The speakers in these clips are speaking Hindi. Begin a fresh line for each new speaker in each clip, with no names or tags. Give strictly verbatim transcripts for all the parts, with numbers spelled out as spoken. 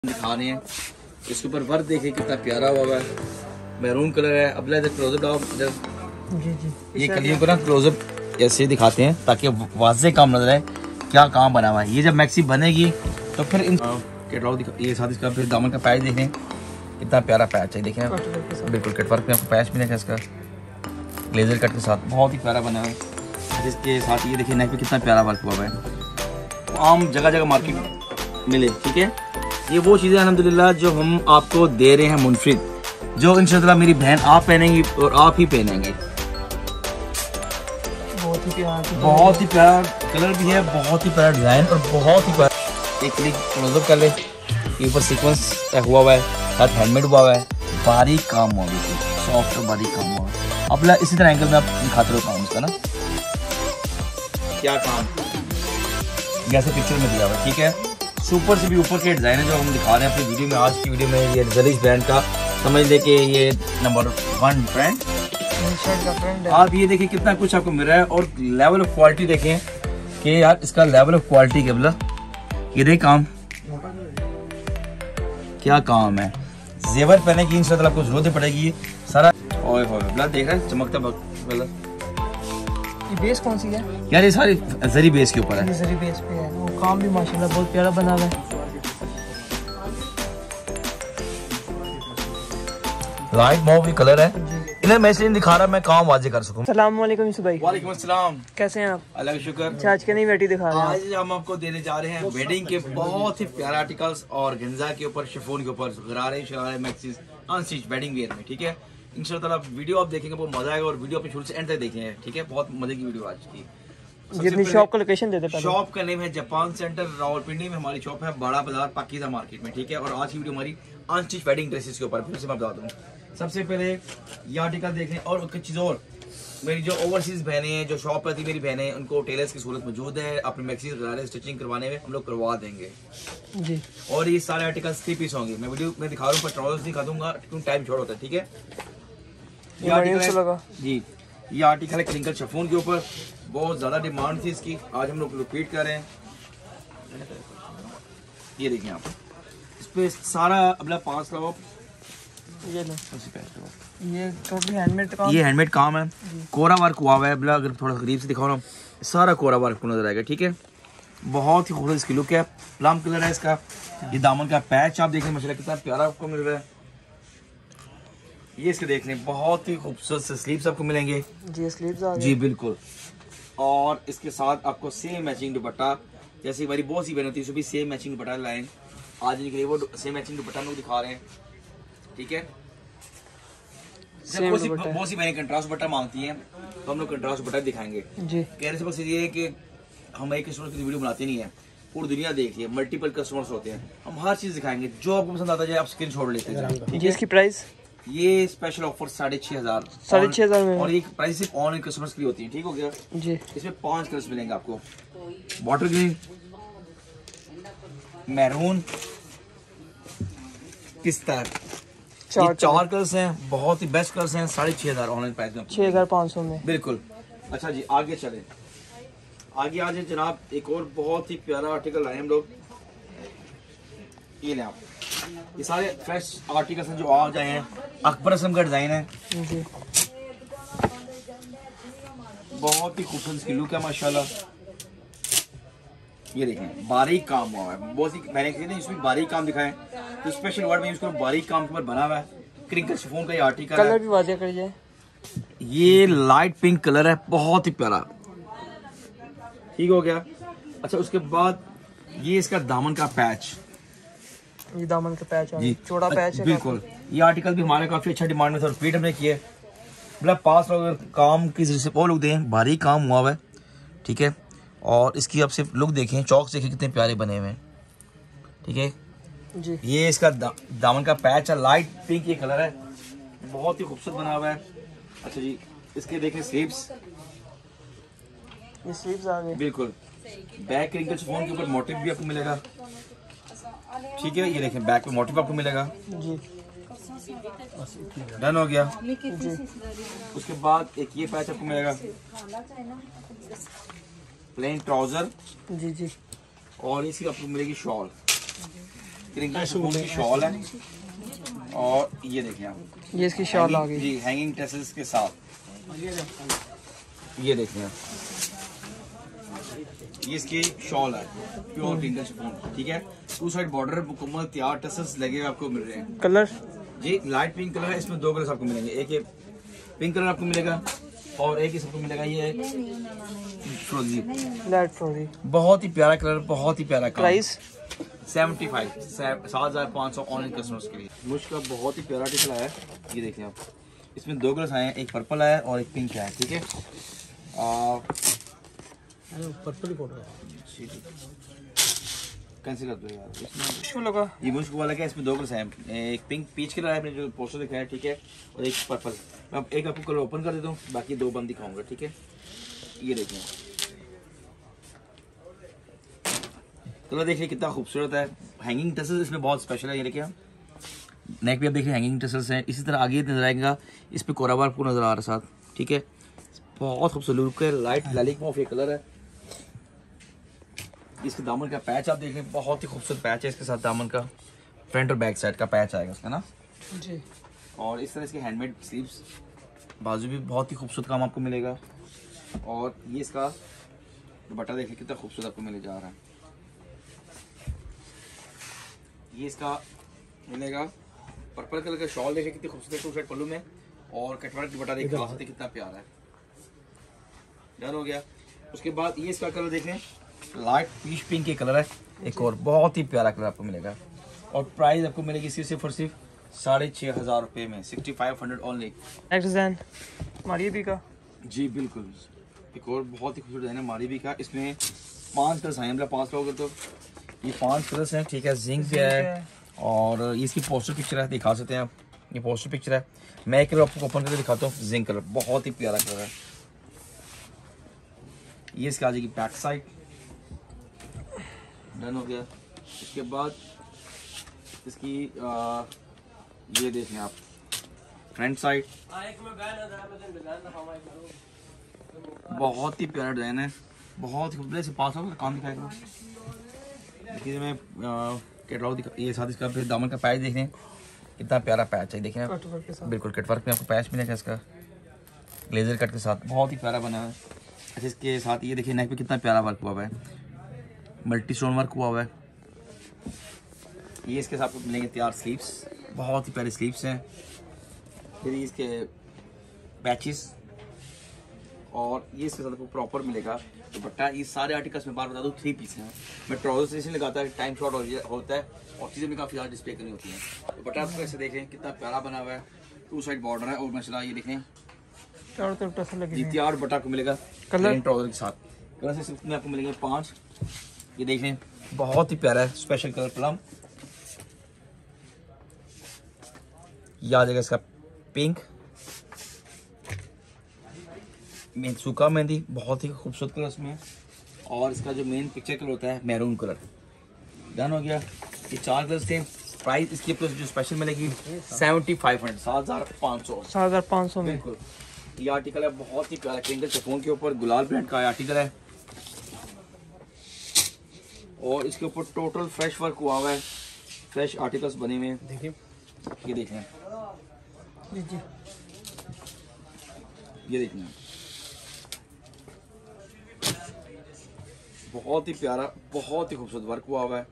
दिखा रहे हैं। इसके ऊपर वर्क देखिए कितना प्यारा हुआ है, मैरून कलर है। अब इधर क्लोजअप डाउन इधर
जी जी
ये कलियों को ना क्लोजअप ऐसे दिखाते हैं ताकि वाज़े काम नजर आए क्या काम बना हुआ है। ये जब मैक्सी बनेगी तो फिर इन कैटलॉग दिखा ये साथ इसका फिर दामन का पैच देखें कितना प्यारा पैच है। देखें बिल्कुल कटवर्क में आपको पैच मिलेगा इसका लेजर कट के साथ, बहुत ही प्यारा बना है। जिसके साथ ये देखिए नेक पे कितना प्यारा वर्क हुआ है। आम जगह जगह मार्केट मिले, ठीक है। ये वो चीज़ें अल्हम्दुलिल्लाह जो हम आपको दे रहे हैं मुनफरिद, जो इंशाअल्लाह मेरी बहन आप पहनेंगी और आप ही पहनेंगे।
बहुत ही प्यारा
बहुत ही प्यारा कलर भी है, बहुत ही प्यारा डिजाइन और बहुत ही प्यारा। एक क्लिक क्लोजअप कर ले, ऊपर सीक्वेंस हुआ हुआ है, साथ हैंडमेड हुआ हुआ है, बारीक काम हुआ है, सॉफ्ट और बारीक काम हुआ है। अब इसी तरह एंगल में आप दिखाते रहो काम इसका ना क्या काम जैसे पिक्चर में दिया हुआ है, ठीक है। सुपर से भी ऊपर के डिजाइन है जो हम दिखा रहे हैं अपनी वीडियो में। आज की वीडियो में ये जलीज ब्रांड का समझ ले कि ये नंबर वन ब्रांड। आप ये देखिए कितना कुछ आपको मिल रहा है और लेवल ऑफ क्वालिटी देखें कि यार इसका लेवल ऑफ क्वालिटी के बोला ये देख काम क्या काम है। जेवर पहने की इंशाल्लाह आपको जरूरत पड़ेगी सारा। ओए होए देख रहे हैं चमकता कलर।
ये बेस कौन सी है
यार? ये सारी जरी बेस के ऊपर है।
जरी बेस पे है, वो काम भी माशाल्लाह बहुत प्यारा बना हुआ है।
लाइट मॉव कलर है, इन्हें मैं इसलिए दिखा रहा मैं काम वाजे कर सकूं।
अस्सलाम वालेकुम यूसुफ भाई।
वालेकुम अस्सलाम,
कैसे हैं आप?
अल्लाह का शुक्र।
अच्छा आज के नई वेटी दिखा रहे हैं।
आज हम आपको देने जा रहे हैं वेडिंग के बहुत ही प्यारे आर्टिकल्स और गेंजा के ऊपर शिफॉन के ऊपर गरारे शरारे मैक्सीज अनस्टिच वेडिंग वेयर में, ठीक है। इंशाल्लाह वीडियो आप देखेंगे बहुत मजा आएगा और वीडियो अपने शुरू से एंड तक देखेंगे, ठीक है। बहुत मजे की वीडियो आज की।
जितनी शॉप का लोकेशन दे देते हैं।
शॉप का नेम है जापान सेंटर, रावलपिंडी में हमारी शॉप है, बड़ा बाजार पाकिजा मार्केट में, ठीक है। और आज की वीडियो हमारी अनस्टिच वेडिंग ड्रेसेस के ऊपर। फिर से मैं बता दूं, सबसे पहले ये आर्टिकल देख लें और कुछ चीज़ और। मेरी जो ओवरसीज बहनें हैं जो शॉप पर थी मेरी बहनें, उनको टेलर्स की सूरत मौजूद है। अपने मैक्सीज वगैरह स्टिचिंग करवाने में हम लोग करवा देंगे
जी।
और ये सारे आर्टिकल्स थ्री पीस होंगे। मैं वीडियो में दिखा रहा हूँ पर ट्राउजर्स दिखा दूंगा क्योंकि टाइम शॉर्ट होता है, ठीक है। ये आर्टिकल है जी, ये आर्टिकल है क्रिंकल शिफॉन के ऊपर। बहुत ज़्यादा डिमांड थी इसकी, आज हम लोग रिपीट कर रहे हैं। ये देखिए आप इस पे सारा अगला पाँच लगाओ।
ये लो, ये टोटली हैंडमेड काम।
ये हैंडमेड काम है, कोरा वर्क हुआ हुआ है। अगला अगर थोड़ा करीब से दिखाओ ना, सारा कोरा वर्क को नजर आएगा, ठीक है। बहुत ही खूबसूरत इसकी लुक है। प्लम कलर है इसका। ये दामन का पैच आप देखें माशाल्लाह कितना प्यारा आपको मिल रहा है। ये इसके देख लें बहुत ही खूबसूरत से स्लीव्स आपको मिलेंगे
जी। स्लीव्स आ गए
जी बिल्कुल। और इसके साथ आपको सेम मैचिंग दुपट्टा, जैसे हमारी बहुत सी बहन होती है उसको भी सेम मैचिंग दुपट्टा लाएं। आज इनके लिए वो सेम मैचिंग दुपट्टा हम लोग दिखा रहे हैं, ठीक है। बहुत सी बहुत सी बहनें कंट्रास्ट दुपट्टा मांगती हैं तो हम लोग कंट्रास्ट दुपट्टा दिखाएंगे जी। कहने से बस ये है कि हम एक कस्टमर की वीडियो बनाते नहीं है, पूरी दुनिया देखती है, मल्टीपल कस्टमर्स होते हैं। हम हर चीज दिखाएंगे जो आपको पसंद आता है आप स्क्रीन शॉट लेते हैं, ठीक है।
इसकी प्राइस
ये स्पेशल ऑफर साढ़े छह हजार
साढ़े छह हजार में
और ये प्राइस सिर्फ ऑनलाइन कस्टमर्स की होती है, ठीक हो गया
जी।
इसमें पांच कलर्स मिलेंगे आपको, वाटर ग्रीन, मैरून, पिस्ता। चार चार कलर्स हैं, बहुत ही बेस्ट कलर्स हैं। साढ़े छह हजार ऑनलाइन प्राइस में,
छह हजार पाँच सौ में
बिल्कुल। अच्छा जी आगे चले, आगे आ जाए जनाब। एक और बहुत ही प्यारा आर्टिकल लाए हम लोग, ये लें आप। ये सारे फ्रेश आर्टिकल्स हैं जो आ जाए हैं। अकबर असलम का डिजाइन है
जी।
बहुत ही खूबसूरत इसकी लुक है माशाल्लाह। ये देखें बारीक काम हुआ है, बहुत ही मैंने कही इसमें बारीक काम दिखाएं तो स्पेशल वर्ड में यूज करो, बारीक काम के ऊपर बना हुआ है। क्रिंकल शिफॉन का ये आर्टिकल
कलर भी वाज़ेह कर जाए।
ये लाइट पिंक कलर है, बहुत ही प्यारा, ठीक हो गया। अच्छा उसके बाद ये इसका दामन का पैच,
ये दामन का पैच है,
जी
छोटा पैच है
बिल्कुल। ये आर्टिकल भी हमारे काफी अच्छा डिमांड में था, रिपीट हमने किए। मतलब पास लोग काम की से वो लोग दें, बारीक काम हुआ हुआ है, ठीक है। और इसकी आप सिर्फ लुक देखें, चौक देखें कितने प्यारे बने हुए हैं, ठीक है
जी।
ये इसका दा, दामन का पैच है, लाइट पिंक ये कलर है, बहुत ही खूबसूरत बना हुआ है। अच्छा जी इसके देखें स्लीव्स,
ये स्लीव्स आ गए
बिल्कुल। बैक क्रिंकल शिफॉन के ऊपर मोटिव भी आपको मिलेगा, ठीक है। ये देखें बैक पे मोटिव आपको मिलेगा
जी।
डन हो गया
जी।
उसके बाद एक ये पैच आपको मिलेगा, प्लेन ट्राउजर
जी जी।
और इसकी आपको मिलेगी शॉल, क्रिंकल शिफॉन की शॉल है और ये देखें आप,
ये इसकी शॉल आ गई
जी हैंगिंग टेसल्स के साथ। ये देखें आप, ये इसकी शॉल है प्योर क्रिंकल शिफॉन, ठीक है। टू साइड बॉर्डर मुकम्मल तैयार टेसल्स लगे हुए आपको मिल रहे हैं।
कलर
जी लाइट पिंक कलर है, इसमें दो कलर आपको मिलेंगे, एक ये पिंक कलर आपको मिलेगा और एक ही सबको मिलेगा ये फ्रोजी,
लाइट फ्रोजी।
बहुत ही प्यारा कलर, बहुत ही प्यारा कलर।
प्राइस
सेवेंटी फाइव सात हजार पाँच सौ ऑनलाइन कस्टमर्स के लिए। मुझ का बहुत ही प्यारा टिकल आया है, ये देखिए आप, इसमें दो कलर्स आए हैं, एक पर्पल है और एक पिंक है, ठीक है।
पर्पल ही फोटो
कैंसिल कर दो यार, इसमें
लगा
ये मुझको वाला क्या, इसमें दो कलर्स हैं, एक पिंक पीच कलर है आपने जो पोस्टर दिखाया है, ठीक है, और एक पर्पल। मैं अब एक आपको कलर ओपन कर देता हूँ, बाकी दो बंद दिखाऊंगा, ठीक है। ये देखिए कलर देखिए कितना खूबसूरत है। हैंगिंग टसल्स इसमें बहुत स्पेशल है, ये देखिए नेक पे आप देखिए हैंगिंग टसल्स हैं। इसी तरह आगे नजर आएगा, इस पे कोराबार आपको नजर आ रहा है साथ, ठीक है। बहुत खूबसूरत लुक है, लाइट लैलिक मॉफ ये कलर है। इसके दामन का पैच आप देखें, बहुत ही खूबसूरत पैच है इसके साथ, दामन का फ्रंट और बैक साइड का पैच आएगा इसका ना
जी।
और इस तरह इसके हैंडमेड स्लीव्स, बाजू भी बहुत ही खूबसूरत काम आपको मिलेगा। और ये इसका दुपट्टा देखिए कितना खूबसूरत आपको मिले जा रहा है। ये इसका मिलेगा पर्पल कलर का शॉल देखिए कितनी खूबसूरत टू साइड पल्लू में, और कटवर्क दुपट्टा देखिए आ सकते कितना प्यारा है। डन हो गया। उसके बाद ये इसका कलर देखें, लाइट पीच पिंक के कलर है, एक और बहुत ही प्यारा कलर आपको मिलेगा। और प्राइस आपको मिलेगी इसकी सिर्फ और सिर्फ साढ़े छः हज़ार रुपये में, sixty five hundred only.
Next design Maria B का,
जी बिल्कुल, एक और बहुत ही खूबसूरत डिजाइन है मारी भी का। इसमें पांच कलर्स हैं, मतलब पांच लोग तो ये पांच कलर्स हैं, ठीक है। जिंक भी है और ये इसकी पोस्टर पिक्चर है, दिखा सकते हैं आप, ये पोस्टर पिक्चर है। मैं एक कलर आपको ओपन करके दिखाता हूँ, जिंक कलर, बहुत ही प्यारा कलर है। ये इसकी आ जाएगी बैक साइड, डन हो गया। इसके बाद इसकी आ, ये देखें आप फ्रंट साइड, बहुत ही प्यारा डिजाइन है, बहुत ही खूबसूरत से पास होगा काम दिखाएगा। देखिए मैं कैटलॉग दिखा, ये साथ इसका फिर दामन का पैच देखें कितना प्यारा पैच है, देखें बिल्कुल कटवर्क में आपको पैच मिलेगा इसका लेजर कट के साथ, बहुत ही प्यारा बना है। अच्छा इसके साथ ये देखिए नेक पे कितना प्यारा वर्क हुआ हुआ है, मल्टी स्टोन वर्क हुआ हुआ है। ये इसके साथ मिलेंगे तैयार स्लीव्स, बहुत ही प्यारे स्लीव्स हैं। फिर इसके पैचेस और ये इसके साथ आपको प्रॉपर मिलेगा दुपट्टा। ये सारे आर्टिकल्स में बार बता दूँ थ्री पीस हैं। मैं ट्राउजर इसलिए लगाता है, टाइम शॉर्ट होता है और चीज़ें भी काफ़ी ज़्यादा डिस्प्ले करनी होती हैं। दुपट्टा आपको ऐसे देखें कितना प्यारा बना हुआ है, टू साइड बॉर्डर है और माशाल्लाह ये देखें
चारों तरफ टसल लगी है।
तैयार दुपट्टा आपको मिलेगा
कलर
ट्राउजर के साथ। कलर से इसमें आपको मिलेंगे पाँच, ये देखें बहुत ही प्यारा है, स्पेशल कलर प्लम। ये आ जाएगा इसका पिंक, मेन सूखा मेहंदी, बहुत ही खूबसूरत कलर इसमें। और इसका जो मेन पिक्चर कलर होता है मैरून कलर। डन हो गया। ये चार कलर्स थे। प्राइस इसकी प्लस जो स्पेशल मिलेगी सेवेंटी फाइव हंड्रेड सात हजार पाँच सौ
सात हजार पाँच सौ में।
बिल्कुल ये आर्टिकल है, बहुत ही प्यारा क्रिंकल शिफॉन के ऊपर गुलाल प्रिंट का आर्टिकल है और इसके ऊपर टोटल फ्रेश वर्क हुआ हुआ है, फ्रेश आर्टिकल्स बने हुए हैं।
देखिए
ये देखें,
जी जी
ये देखें बहुत ही प्यारा, बहुत ही खूबसूरत वर्क हुआ हुआ है।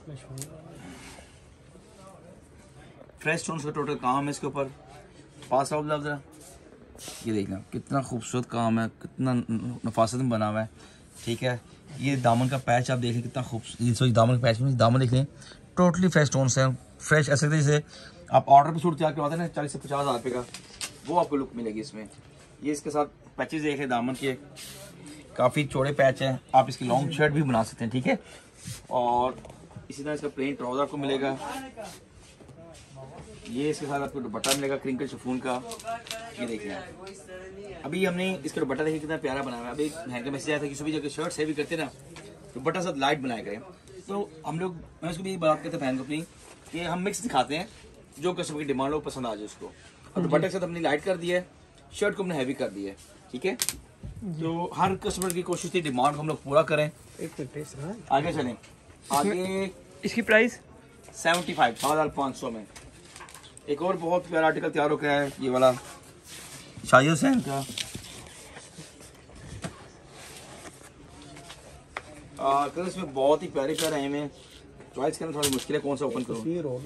फ्रेश स्टोन्स का टोटल काम है इसके ऊपर। पास आओ जरा, ये देखना कितना खूबसूरत काम है, कितना नफासत में बना हुआ है, ठीक है। ये दामन का पैच आप देखें कितना खूबसूरत, दामन का पैच में दामन देख लें, टोटली फ्रेश स्टोन्स हैं, फ्रेश। ऐसे जैसे आप ऑर्डर पे सूट तैयार करवाते हैं ना चालीस से पचास हज़ार रुपये का, वो आपको लुक मिलेगी इसमें। ये इसके साथ पैचेज देखें दामन के, काफ़ी चौड़े पैच हैं, आप इसकी लॉन्ग शर्ट भी बना सकते हैं, ठीक है। और इसी तरह इसका प्लेन ट्राउजर आपको मिलेगा। ये इसके साथ आपको दुपट्टा मिलेगा क्रिंकल शिफॉन का, ये देखिए आप। अभी हमने इसका दुपट्टा देखिए कितना प्यारा बनाया है। अभी महंगा मैसेज आया था कि सभी जगह शर्ट से भी करते ना दुपट्टा साथ लाइट बनाया करें, तो हम लोग मैं उसको भी बात करते बहन को अपनी कि हम मिक्स दिखाते हैं, जो कस्टमर की डिमांड हो पसंद आ जाए उसको। और दुपट्टे के साथ अपनी लाइट कर दी है, शर्ट को हमने हैवी कर दी है, ठीक है। तो हर कस्टमर की कोशिश थी डिमांड को हम लोग पूरा करें।
एक मिनट
आगे चलें, आगे
इसकी प्राइस
सेवेंटी फाइव सात हजार पाँच सौ में। एक और बहुत प्यारा आर्टिकल तैयार हो गया है, ये वाला शाही हुसैन का। कलर इसमें बहुत ही प्यारे प्यारे आए हैं, चॉइस करना थोड़ी मुश्किल है कौन सा ओपन करूँ।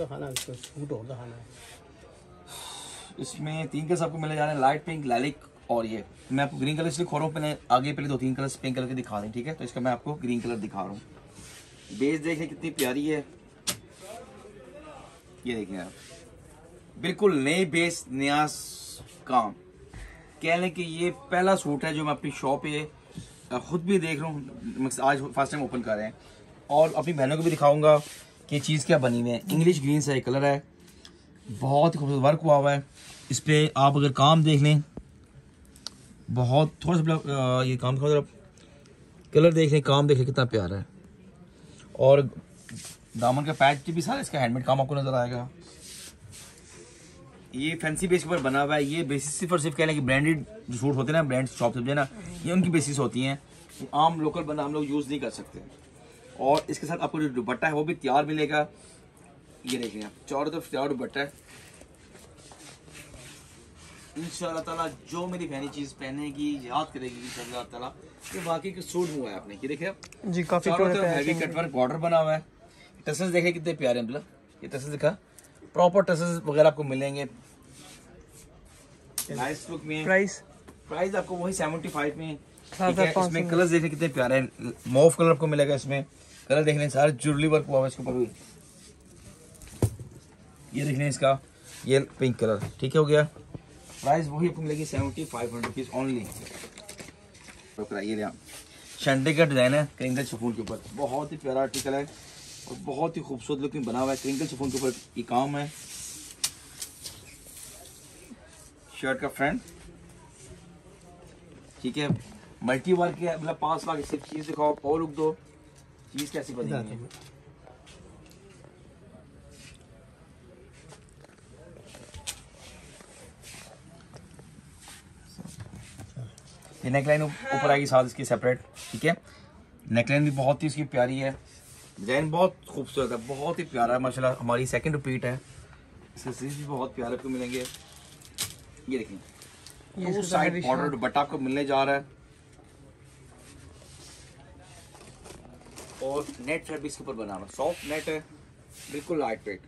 इसमें तीन कलर आपको मिले जा रहे हैं, लाइट पिंक, लैलिक और ये। मैं आपको ग्रीन कलर इसलिए खो रहा हूँ, पहले आगे पहले दो तीन कलर पिंक कलर के दिखा दें, ठीक है। तो इसका मैं आपको ग्रीन कलर दिखा रहा हूँ। बेस देखिए कितनी प्यारी है, ये देखिए आप, बिल्कुल नई बेस, नया काम। कह लें कि ये पहला सूट है जो मैं अपनी शॉप पे खुद भी देख रहा हूँ, आज फर्स्ट टाइम ओपन कर रहे हैं, और अपनी बहनों को भी दिखाऊंगा कि चीज़ क्या बनी हुई है। इंग्लिश ग्रीन सा कलर है, बहुत खूबसूरत वर्क हुआ हुआ है इस पर। आप अगर काम देख लें, बहुत थोड़ा सा ये काम का कलर देख लें, काम देख लें कितना प्यारा है। और दामन का पैच भी सारा इसका हैंडमेड काम आपको नजर आएगा। ये फैंसी बेस के ऊपर बना हुआ है। ये बेसिस सिर्फ और सिर्फ कह लें कि ब्रांडेड जो सूट होते हैं ना, ब्रांड शॉप से ना, ये उनकी बेसिस होती हैं, आम लोकल बंदा हम लोग यूज़ नहीं कर सकते। और इसके साथ आपको जो दुपट्टा है वो भी तैयार मिलेगा। ये देखिए आप, चारों तरफ तैयार दुपट्टा है। इंशाल्लाह ताला जो मेरी बहनी चीज़ पहनेगी, याद करेगी इंशाल्लाह ताला कि बाकी का सूट हुआ है आपने। ये देखिए
जी, काफी
चारों तरफ हैवी कटवर्क बॉर्डर बना हुआ है। टसल्स देखे कितने प्यारे हैं, मतलब ये टसल्स दिखा, प्रॉपर टसल्स वगैरह आपको मिलेंगे। नाइस लुक में।
प्राइस
प्राइस आपको वही सेवेंटी फाइव में।
सात हजार पाँच सौ
इसमें कलर्स देखने कितने प्यारे हैं। मॉव कलर आपको मिलेगा इसमें, कलर देखने सारे जुर्ली वर्क हुआ है इसके ऊपर भी। ये देखने इसका ये पिंक कलर, ठीक हो गया। प्राइस वही आपको मिलेगी seventy five hundred rupees only. ये शंडे का डिजाइन है क्रिंकल शिफॉन के ऊपर, बहुत ही प्यारा आर्टिकल है और बहुत ही खूबसूरत लुक में बना हुआ है। क्रिंकल शिफॉन के ऊपर ये काम है। शर्ट का फ्रंट, ठीक है, मल्टी वर्क है, मतलब पांच लाख सिर्फ चीज दिखाओ और लुक दो, चीज कैसी बनी है। ये नेकलाइन ऊपर आएगी साथ इसकी सेपरेट, ठीक है। नेकलाइन भी बहुत ही इसकी प्यारी है, डिजाइन बहुत खूबसूरत है, बहुत ही प्यारा है माशाल्लाह। हमारी सेकंड रिपीट है, इसके स्लीव्स भी बहुत प्यारे आपको मिलेंगे। ये देखें, टू साइड बॉर्डर दुपट्टा आपको मिलने जा रहा है और नेट फैब्रिक के ऊपर बना हुआ, सॉफ्ट नेट है, बिल्कुल लाइट वेट,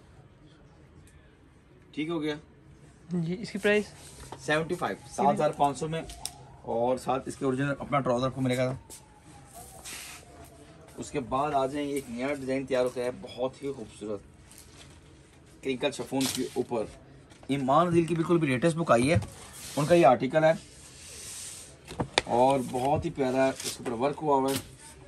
ठीक हो गया
जी। इसकी प्राइस
सेवेंटी फाइव सात हजार पाँच सौ में, और साथ इसके ओरिजिनल अपना ट्राउजर को मिलेगा। उसके बाद आ जाए, एक नया डिजाइन तैयार होता है बहुत ही खूबसूरत क्रिंकल शिफॉन के ऊपर। ईमान दिल की बिल्कुल भी लेटेस्ट बुक आई है, उनका ये आर्टिकल है और बहुत ही प्यारा इसके ऊपर वर्क हुआ हुआ है।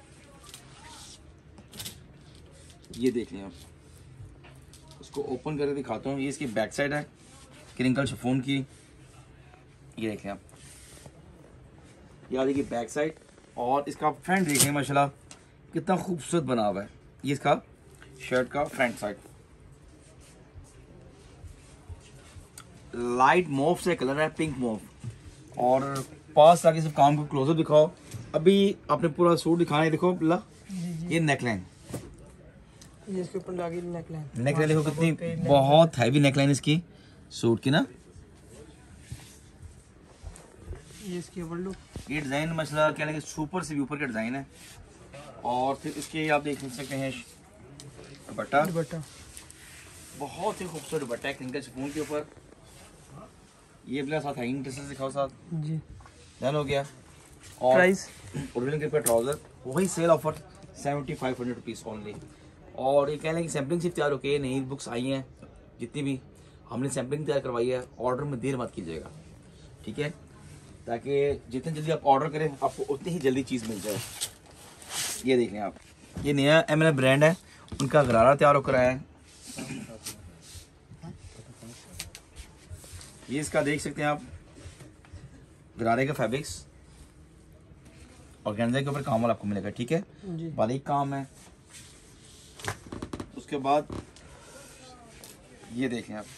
ये देख लें आप, इसको ओपन करके दिखाता हूँ। ये इसकी बैक साइड है क्रिंकल शिफॉन की, ये देखें आप, ये आ जाएगी बैक साइड। और इसका फ्रंट देखें माशाल्लाह कितना खूबसूरत बना हुआ है। ये इसका शर्ट का फ्रंट साइड, लाइट मोव से कलर है, पिंक मोव। और पास आके सब काम को क्लोजअप दिखाओ। अभी आपने पूरा सूट दिखाना है, देखो ला, ये नेकलाइन,
ये इसके ऊपर लगी नेकलाइन,
नेकलाइन देखो कितनी बहुत हैवी नेकलाइन इसकी सूट की ना।
ये इसकी ओवरलुक,
ये डिजाइन मसला क्या लगे, सुपर से भी ऊपर का डिजाइन है। और फिर इसके आप देख सकते हैं दुपट्टा,
दुपट्टा
बहुत ही खूबसूरत दुपट्टा है क्रिंकल शिफॉन के ऊपर। ये ब्ला साथ हैंगिंग ड्रेसेस दिखाओ साथ
जी,
डन हो गया। और
प्राइस
ओरिजिनल के ऊपर ट्राउजर, वही sale offer seventy five hundred rupees only. और ये कह लें कि सैम्पलिंग सिर्फ तैयार होके नई बुक्स आई हैं, जितनी भी हमने सैम्पलिंग तैयार करवाई है, ऑर्डर में देर मत कीजिएगा, ठीक है, ताकि जितनी जल्दी आप ऑर्डर करें आपको उतनी ही जल्दी चीज़ मिल जाए। ये देख लें आप, ये नया एम एन ब्रांड है, उनका गरारा तैयार होकर आया है। ये इसका देख सकते हैं आप, गरारे का फैब्रिक्स और गेंजा के ऊपर काम वाला आपको मिलेगा, ठीक है, बारीक काम है। उसके बाद ये देखें आप,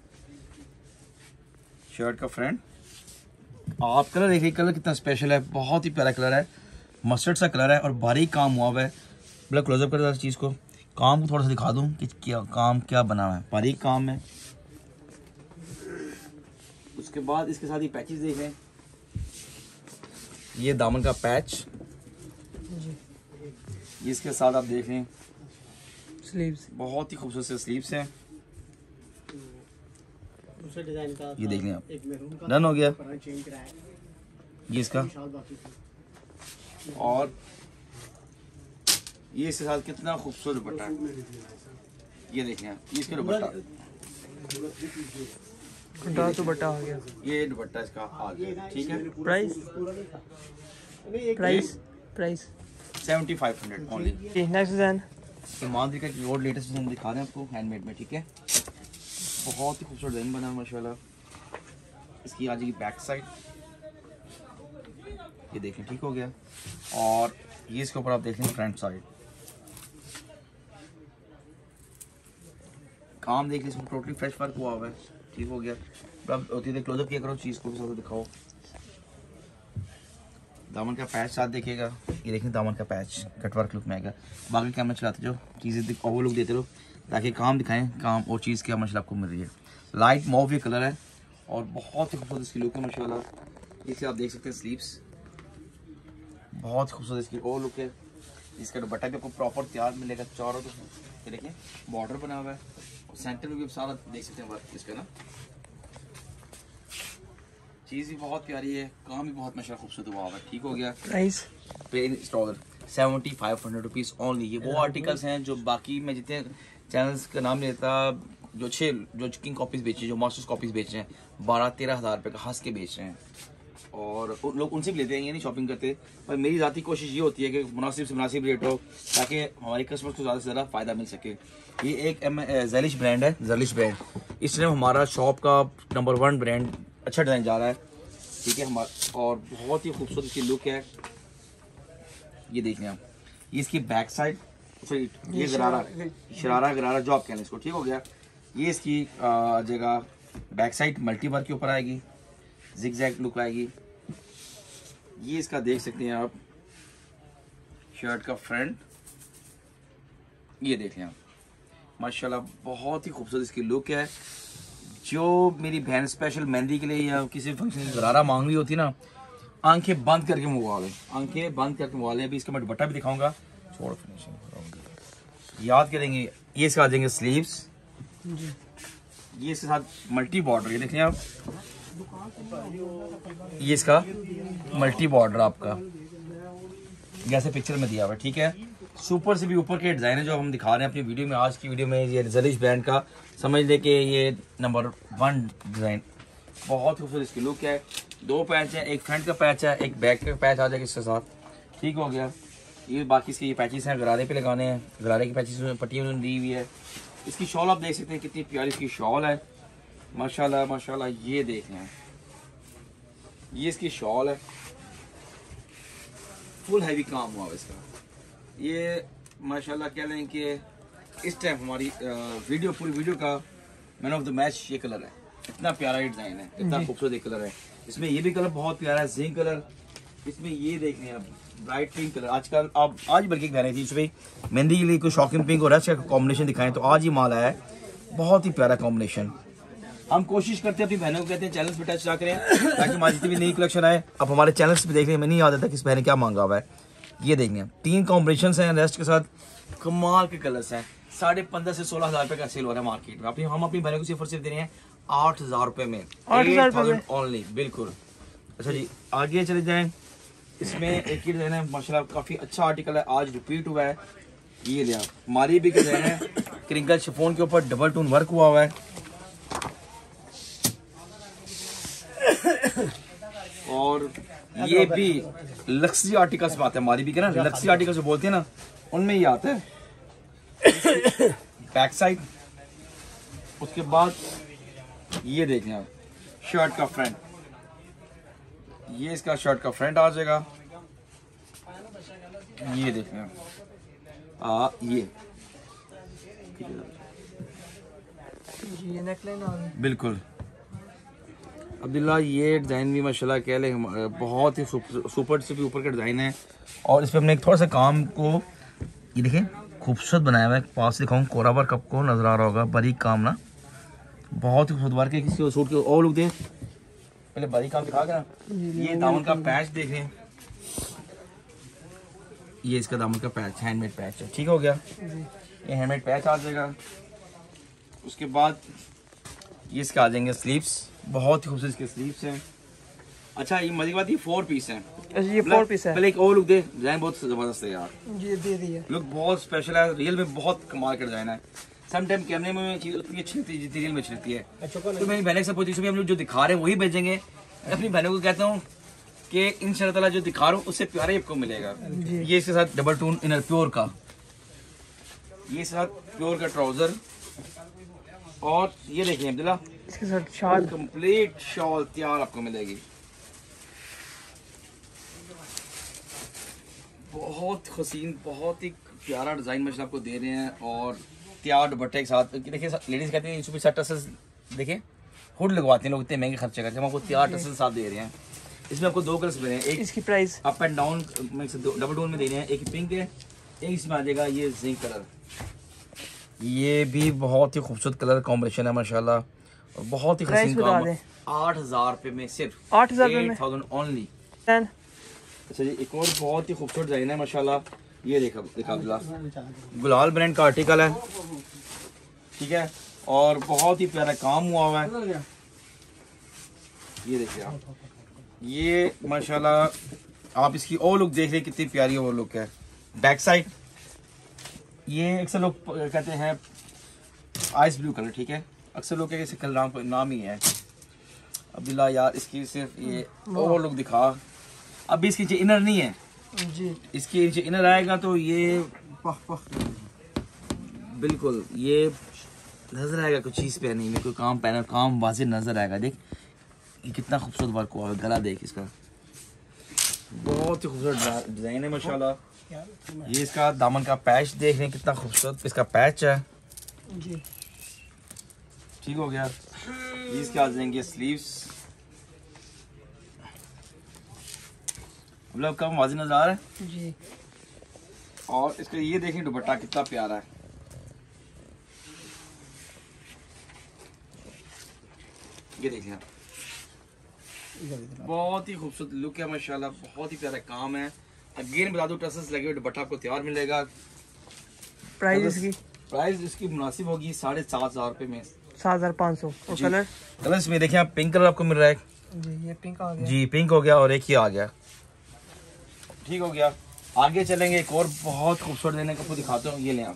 शर्ट का फ्रंट, आप कलर देखिए, कलर कितना स्पेशल है, बहुत ही प्यारा कलर है, मस्टर्ड सा कलर है और बारीक काम हुआ हुआ है। मतलब क्लोजअप कर चीज़ को, काम को थोड़ा सा दिखा दूं कि क्या काम क्या बना हुआ है, बारीक काम है। उसके बाद इसके साथ ही पैचेस देख लें, ये दामन का पैच
जी,
इसके साथ आप देख लें
स्लीव्स
बहुत ही खूबसूरत से स्लीव्स हैं।
दूसरे डिजाइन का
ये देख लें आप,
एक मेरून का
डन हो गया
चेंज कराया
ये इसका।
शाल बाकी थी।
और ये इसके साथ कितना खूबसूरत दुपट्टा है, ये देखें आप, ये इसका दुपट्टा,
कंट्रास्ट दुपट्टा आ गया।
ये दुपट्टा इसका आ गया, ठीक है।
Price price price
seventy five hundred only.
Next design
मांद्रिका की और लेटेस्ट डिजाइन दिखा रहे हैं आपको हैंडमेड में, ठीक है। बहुत ही खूबसूरत डिजाइन बना है माशाल्लाह। इसकी आ जाएगी बैक साइड, ये देखें, ठीक हो गया। और ये इसके ऊपर आप देख लें फ्रंट साइड, काम देख लीजिए, टोटली फ्रेश वर्क हुआ हुआ है, ठीक हो गया। अब होती है क्लोजअप किया करो, चीज़ को भी साथ दिखाओ। दामन का पैच साथ देखिएगा, ये देखें दामन का पैच कटवर्क लुक में आएगा। बाकी कैमरा चलाते जो चीज़ें ओवर लुक देते रहो ताकि काम दिखाएं, काम और चीज़ क्या माशाल्लाह आपको मिल रही है। लाइट मॉव ये कलर है और बहुत ही खूबसूरत इसकी लुक है माशाल्लाह। इसे आप देख सकते हैं स्लीव्स, बहुत खूबसूरत इसकी और लुक है। इसका दुपट्टा भी आपको प्रॉपर तैयार मिलेगा चारों तो, ये देखें बॉर्डर बना हुआ है और सेंटर में भी आप सारा देख सकते हैं वर्क इसका ना। चीज़ भी बहुत प्यारी है, काम भी बहुत माशाल्लाह खूबसूरत हुआ है, ठीक हो गया।
प्राइस
प्लेन स्टॉलर seventy five hundred rupees only. ये वो आर्टिकल्स हैं जो बाकी मैं जितने चैनल्स का नाम लेता, जो छः जो किंग कॉपीज़ बेचे, जो मास्टर्स कॉपीज़ बेच रहे हैं, बारह तेरह हज़ार रुपये का हंस के बेच रहे हैं। और लोग उनसे भी लेते हैं, ये नहीं शॉपिंग करते। पर मेरी ज़ाती कोशिश ये होती है कि मुनासिब से मुनासिब रेट हो ताकि हमारे कस्टमर्स को ज़्यादा से ज़्यादा फ़ायदा मिल सके। ये एक एम ज़लिश ब्रांड है, ज़लिश ब्रांड इस टाइम हमारा शॉप का नंबर वन ब्रांड, अच्छा डिज़ाइन जा रहा है, ठीक है हमारा। और बहुत ही खूबसूरत इसकी लुक है, ये देख लें आप। ये इसकी बैक साइड, सॉरी ये गरारा शरारा गरारा जो आप कह लें इसको, ठीक हो गया। ये इसकी जगह बैक साइड मल्टी वर्क के ऊपर आएगी, जिग जैग लुक आएगी। ये इसका देख सकते हैं आप शर्ट का फ्रंट, ये देख लें आप माशाल्लाह बहुत ही खूबसूरत इसकी लुक है। जो मेरी बहन स्पेशल मेहंदी के लिए या किसी फंक्शन में गरारा मांग रही होती ना, आंखें बंद करके मंगवा लें, आंखें बंद करके मंगवा लें। अभी इसका मैं दुपट्टा भी दिखाऊंगा, छोड़ फिनिशिंग याद करेंगे। ये इसका आ जाएंगे स्लीव्स, ये इसके साथ मल्टी बॉर्डर, ये देखें आप, ये इसका मल्टी बॉर्डर आपका जैसे पिक्चर में दिया हुआ है, ठीक है। सुपर से भी ऊपर के डिज़ाइन है जो हम दिखा रहे हैं अपनी वीडियो में। आज की वीडियो में ये ज़लिश ब्रांड का समझ ले कि ये नंबर वन डिज़ाइन, बहुत खूबसूरत इसकी लुक है। दो पैच है, एक फ्रंट का पैच है, एक बैक का पैच आ जाएगा इसके साथ, ठीक हो गया। ये बाकी इसके ये पैचेस हैं, गरारे पे लगाने हैं, गरारे की पैचेस में पट्टी उन्होंने दी हुई है। इसकी शॉल आप देख सकते हैं कितनी प्यारी इसकी शॉल है माशाल्लाह माशाल्लाह। ये देख लें, ये इसकी शॉल है, फुल हैवी काम हुआ है इसका। ये माशाल्लाह कह लें कि इस टाइम हमारी वीडियो पूरी वीडियो का मैन ऑफ द मैच ये कलर है। इतना प्यारा ये डिज़ाइन है, इतना खूबसूरत ये कलर है। इसमें ये भी कलर बहुत प्यारा है, जिंक कलर। इसमें ये देख लें आप ब्राइट पिंक कलर, आजकल आप आज बल्कि एक बहने थी इसमें मेहंदी के लिए कोई शॉकिंग पिंक और अच्छा कॉम्बिनेशन दिखाएं तो आज ही माल आया है, बहुत ही प्यारा कॉम्बिनेशन। हम कोशिश करते हैं अपनी बहनों को कहते हैं चैनल्स पे टच ना करें ताकि हमारी जितनी भी नई कलेक्शन आए अब हमारे चैनल्स पे देखने में नहीं याद आता किस बहन क्या मांगा हुआ है। ये देखने तीन कॉम्बिनेशन हैं, रेस्ट के साथ कमाल के कलर्स हैं। साढ़े पंद्रह से सोलह हजार रुपए का सेल हो रहा है मार्केट में। अपनी हम अपनी बहनों को सिर्फ और सिर्फ दे रहे हैं आठ हजार रुपए में,
आठ हजार
ओनली, बिल्कुल। अच्छा जी आगे चले जाएं। इसमें एक ही डिजाइन है माशाल्लाह, काफी अच्छा आर्टिकल है, आज रिपीट हुआ है। ये लिया मारी भी डिजाइन है, क्रिंकल शिफॉन के ऊपर डबल टोन वर्क हुआ हुआ है। और ये भी लक्सी आर्टिकल्स में आता है, मारी भी के ना लक्सी आर्टिकल्स जो बोलते हैं ना उनमें ये आता है। बैक साइड, उसके बाद ये देखें आप शर्ट का फ्रंट, ये इसका शर्ट का फ्रंट आ जाएगा। ये देखें आ ये
ये नेकलाइन आ गई,
बिल्कुल अब्दुल्ला। ये डिज़ाइन भी माशाल्लाह कह ले बहुत ही सुपर से भी ऊपर का डिज़ाइन है। और इस पर हमने एक थोड़ा सा काम को ये देखें खूबसूरत बनाया हुआ है। पास से दिखाऊँ कोरा वर्क आपको नजर आ रहा होगा, बारीक काम ना, बहुत ही खूबसूरत वर्क है। किसी को सूट के और लुक दे, पहले बारीक काम दिखा ना। ये दामन का पैच देख रहे हैं, ये इसका दामन का पैच हैंडमेड पैच है, ठीक हो गया। ये हैंडमेड पैच आ जाएगा। उसके बाद ये इसके आ जाएंगे स्लीव्स, बहुत ही खूबसूरत इसके स्लीव्स हैं। अच्छा ये मजे की बात, ये फोर पीस है।
ये फोर पीस है।
पहले एक और लुक दे, डिजाइन बहुत जबरदस्त है यार,
जी दे दिया।
लुक बहुत स्पेशल है, रियल में बहुत कमाल का डिजाइन है। सम टाइम कैमरे में चीज उतनी अच्छी लगती है जितनी रियल में अच्छी लगती है। तो मेरी बहन से पूछी, हम लोग जो दिखा रहे हैं वही भेजेंगे। अपनी बहनों को कहता हूँ कि इंशाल्लाह जो दिखा रहा हूँ उससे प्यारे आपको मिलेगा। ये इसके साथ डबल टोन इनर प्योर का, ये साथ प्योर का ट्राउजर, और ये देखिए अब्दुल्ला
इसके साथ शॉल,
कंप्लीट शॉल तैयार आपको मिलेगी। बहुत हसीन, बहुत ही प्यारा डिजाइन में आपको दे रहे हैं, और तैयार दुपट्टे के साथ। देखिए लेडीज कहती हैं इसमें टसल्स, देखिए हुड लगवाते हैं लोग, इतने महंगे खर्चे करके, हम आपको तैयार टसल्स साथ दे रहे हैं। इसमें आपको दो कलर्स मिले हैं, एक
इसकी price
up and down double tone में दे रहे हैं, एक पिंक है, एक इसमें आ जाएगा ये जिंक कलर। ये भी बहुत ही खूबसूरत कलर कॉम्बिनेशन है माशाल्लाह, और बहुत ही हसीन काम। आठ हजार रुपये में सिर्फ,
आठ हजार रुपये में
थाउजेंड ओनली। अच्छा जी एक और बहुत ही खूबसूरत डिजाइन है माशाल्लाह, ये देखा देखा गुलाल ब्रांड का आर्टिकल है, ठीक है, और बहुत ही प्यारा काम हुआ हुआ है। ये देखिए आप, ये माशाल्लाह आप इसकी और लुक देख रहे कितनी प्यारी और लुक है। बैक साइड ये अक्सर लोग कहते हैं आइस ब्लू कलर, ठीक है, अक्सर लोग कहते हैं कलर नाम नाम ही है। अब्दुल्ला यार इसकी सिर्फ ये और लुक दिखा, अभी इसकी इनर नहीं है
जी,
इसकी इनर आएगा तो ये पह, पह, बिल्कुल ये नजर आएगा कुछ चीज़ पहनी में, कोई काम पहना काम वाज़े नजर आएगा। देख ये कितना खूबसूरत वर्क हुआ है, गला देख इसका, बहुत ही खूबसूरत डिजाइन है माशाल्लाह। ये इसका दामन का पैच देख रहे हैं कितना खूबसूरत इसका पैच है
जी,
ठीक हो गया। ये इसके आ जाएंगे स्लीव्स, मतलब कम वाजी नजर आ रहा है
जी,
और इसका ये देखें दुपट्टा कितना प्यारा है, ये देखिए आप, बहुत ही खूबसूरत लुक है माशाल्लाह, बहुत ही प्यारा काम है। अगेन बता दो टसल्स लगे हुए दुपट्टा आपको तैयार मिलेगा।
प्राइस इसकी
प्राइस इसकी मुनासिब होगी साढ़े सात हजार रुपये में,
सात हजार पाँच सौ। और कलर
कलर्स में देखिए आप, पिंक कलर आपको मिल रहा है
जी, ये पिंक आ गया
जी, पिंक हो गया, और एक ही आ गया, ठीक हो गया। आगे चलेंगे, एक और बहुत खूबसूरत लेने को दिखाता हूँ, ये लें आप,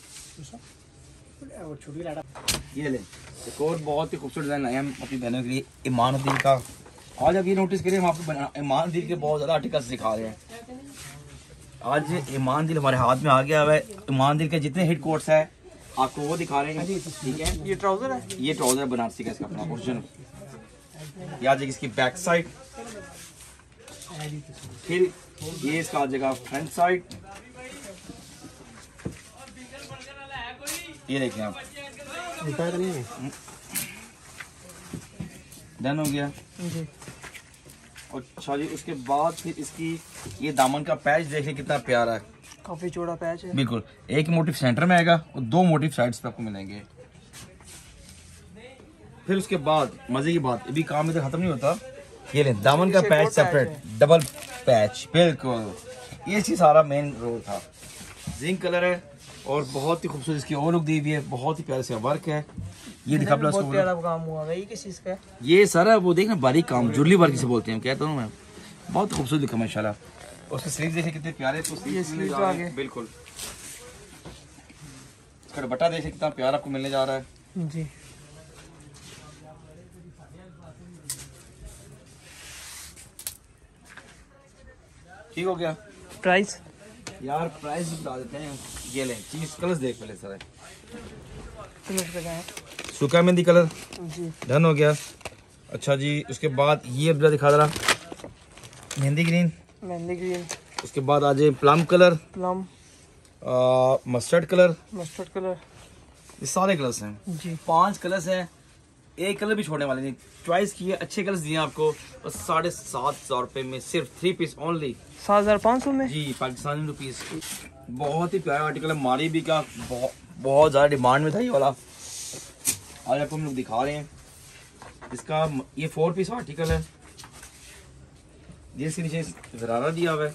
ये लें एक और बहुत ही खूबसूरत डिजाइन लाए हम अपनी बहनों के लिए, ईमान दिल का। आज आप ये नोटिस करिए, हम आपको ईमान दिल के बहुत ज़्यादा आर्टिकल्स दिखा रहे हैं। आज ईमान दिल हमारे हाथ में आ गया है, ईमान दिल के जितने हिट कोट्स है आपको वो दिखा रहे हैं, ठीक है।
ये ट्राउजर है,
ये ट्राउजर बनारसी का इसका अपना ओरिजिनल, ये आ जाएगी इसकी बैक साइड, फिर ये इसका आ जाएगा फ्रंट साइड, ये देखें आप, डन हो गया
जी।
अच्छा जी उसके बाद फिर इसकी ये दामन का पैच देखिए कितना प्यारा है,
काफी चौड़ा पैच है,
बिल्कुल एक मोटिव सेंटर में आएगा और दो मोटिव साइड्स पे आपको मिलेंगे। फिर उसके बाद मजे की बात, अभी काम इधर खत्म नहीं होता, ये ले दामन का पैच सेपरेट डबल पैच, बिल्कुल ये चीज सारा मेन रोल था। जिंक कलर है और बहुत ही खूबसूरत इसकी और लुक दी हुई है, बहुत ही प्यारे से वर्क है। ये दिखा प्लस
बहुत प्यारा काम हुआ है। ये किस चीज का है?
ये सारा वो देखना बारीक काम, जुर्ली वर्क से बोलते हैं, कहता हूँ मैं, बहुत खूबसूरत दिखा माशाल्लाह। उसके स्लीव देखिए कितने प्यारे, तो
ये स्लीव तो आगे
बिल्कुल, इसका दुपट्टा देखिए कितना प्यारा आपको मिलने जा रहा है
जी।
ठीक हो गया।
प्राइस
यार प्राइस भी बता देते हैं, ये ले चीज कलर्स देख पहले सारे,
कलर का है
सूखा मेहंदी कलर
जी,
डन हो गया। अच्छा जी उसके बाद ये अब दिखा दे रहा मेहंदी ग्रीन,
मेहंदी ग्रीन,
उसके बाद आ जाए plum colour,
plum,
mustard colour,
mustard colour,
ये सारे कलर्स हैं
जी।
पांच कलर्स हैं, एक कलर भी छोड़ने वाले नहीं, चॉइस की है, अच्छे कलर्स दिए आपको और साढ़े सात हजार रुपये में सिर्फ थ्री पीस ओनली,
सात हजार पाँच सौ में
जी पाकिस्तानी रुपीस। बहुत ही प्यारा आर्टिकल है, मारी भी का बहुत बहुत ज़्यादा डिमांड में था ये वाला। आज आपको हम लोग दिखा रहे हैं इसका। ये फोर पीस आर्टिकल है, जिसके नीचे ज़रारा दिया हुआ है।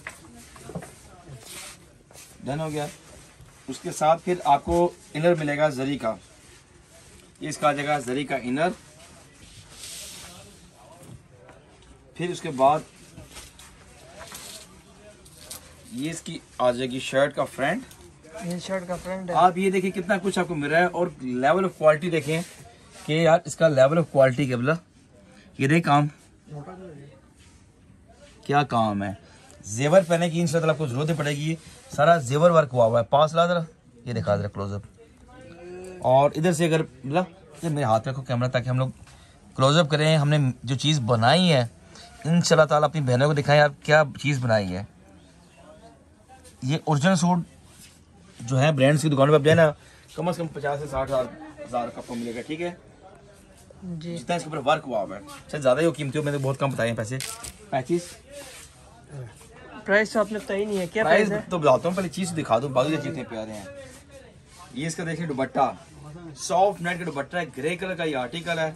डन हो गया। उसके साथ फिर आपको इनर मिलेगा जरी का, ये इसका आ जाएगा जरी का इनर। फिर उसके बाद ये इसकी आ जाएगी शर्ट का फ्रंट।
ये शर्ट का फ्रंट है।
आप ये देखिए कितना कुछ आपको मिल रहा है, और लेवल ऑफ क्वालिटी देखें कि यार इसका लेवल ऑफ क्वालिटी क्या बोला। ये देख काम क्या काम है, जेवर पहने की इंशाल्लाह आपको जरूरत पड़ेगी। सारा जेवर वर्क हुआ हुआ है। पास ला जरा, ये दिखा जरा क्लोजअप। और इधर से अगर बोला मेरे हाथ रखो कैमरा ताकि हम लोग क्लोजअप करें। हमने जो चीज़ बनाई है इंशाल्लाह ताला अपनी बहनों को दिखाएं आप क्या चीज़ बनाई है। ये ओरिजिनल सूट जो है ब्रांड्स की दुकानों पे आप जाए ना, कम से कम पचास से साठ हजार हजार का आपको मिलेगा। ठीक है
जी।
जितना इसके ऊपर वर्क हुआ हुआ है, शायद ज़्यादा ही हो कीमती हो, मैंने बहुत कम बताए हैं पैसे। पैंतीस
प्राइस तो आपने बताई नहीं है, क्या
प्राइस
प्राइस है?
तो बताता हूँ, पहले चीज़ दिखा दूँ, बाकी चीज़ें प्यारे हैं। ये इसका देखिए दुपट्टा, सॉफ्ट नेट का दुपट्टा है, ग्रे कलर का ये आर्टिकल है।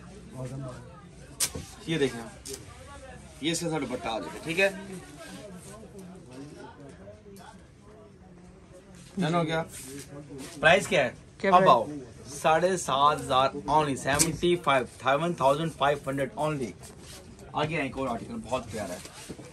ये देखें, ये इसके साथ दुपट्टा आ जाएगा। ठीक है, डन हो गया। प्राइस क्या है?
क्या
अब
प्राइस?
आओ, साढ़े सात हजार only, seventy five thousand thousand five hundred only. आगे एक और आर्टिकल बहुत प्यारा है,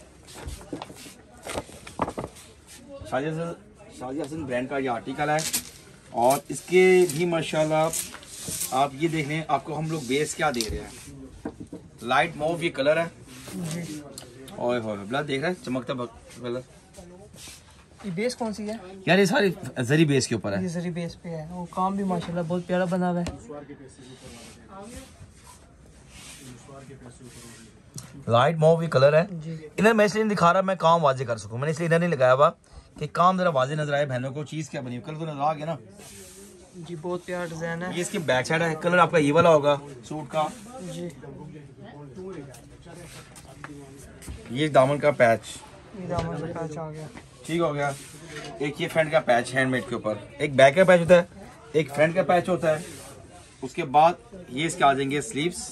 शाजिया शाजिया हसन ब्रांड का ये आर्टिकल है। और इसके भी माशाल्लाह आप ये देख लें, आपको हम लोग बेस क्या दे रहे हैं, लाइट मॉव ये कलर है। ओए होए ब्लड देख रहा है, चमकता कलर।
ये बेस कौन सी है?
यार ये सारी जरी बेस के ऊपर है।
ये जरी बेस पे है, वो काम भी माशाल्लाह बहुत प्यारा बना हुआ है।
लाइट मॉव ये कलर है।
जी।
इन्हें मैं इसलिए नहीं दिखा रहा, मैं काम वाजे कर सकूं, मैंने इसलिए इधर नहीं लगाया हुआ कि काम जरा वाजे नजर आए बहनों को चीज क्या बनी। कलर तो नजर आ गया ना
जी, बहुत प्यारा डिजाइन है।
ये इसकी बैक साइड है, कलर आपका ये वाला होगा सूट का।
जी।
ये दामन का पैच,
ये दामन का पैच आ गया।
ठीक हो गया। एक ये फ्रंट का पैच हैंडमेड के ऊपर, एक बैक का पैच होता है, एक फ्रंट का पैच होता है। उसके बाद ये इसके आ जाएंगे स्लीव्स,